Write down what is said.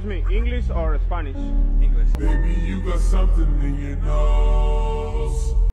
Excuse me, English or Spanish? English. Baby, you got something in your nose.